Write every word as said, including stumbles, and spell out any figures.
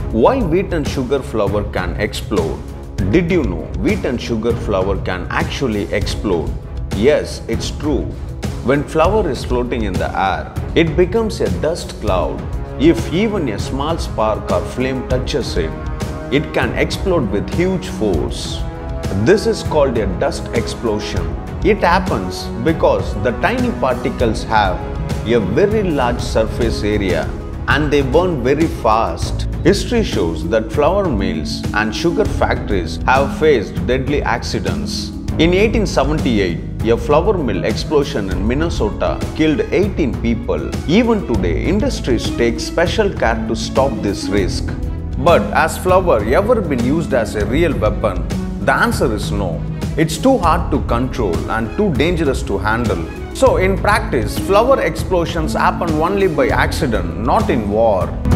Why wheat and sugar flour can explode? Did you know wheat and sugar flour can actually explode? Yes, it's true. When flour is floating in the air, it becomes a dust cloud. If even a small spark or flame touches it, it can explode with huge force. This is called a dust explosion. It happens because the tiny particles have a very large surface area and they burn very fast. History shows that flour mills and sugar factories have faced deadly accidents. In eighteen seventy-eight, a flour mill explosion in Minnesota killed eighteen people. Even today, industries take special care to stop this risk. But has flour ever been used as a real weapon? The answer is no. It's too hard to control and too dangerous to handle. So in practice, flour explosions happen only by accident, not in war.